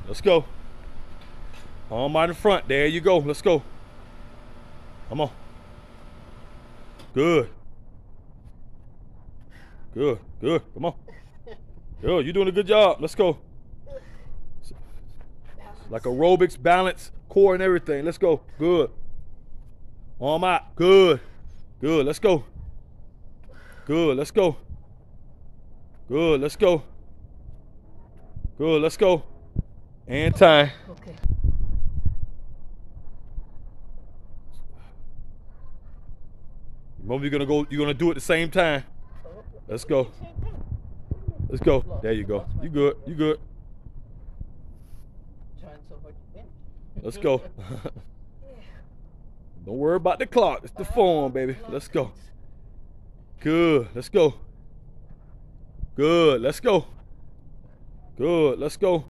Let's go. Arm out in front. There you go. Let's go. Come on. Good. Good. Good. Come on. Good. You're doing a good job. Let's go. Like aerobics, balance, core, and everything. Let's go. Good. Arm out. Good. Good. Let's go. Good. Let's go. Good. Let's go. Good. Let's go. And time. Okay. Remember, you're gonna do it at the same time. Let's go. Let's go. There you go. You good. You good. Let's go. Don't worry about the clock. It's the form, baby. Let's go. Good. Let's go. Good. Let's go. Good. Let's go.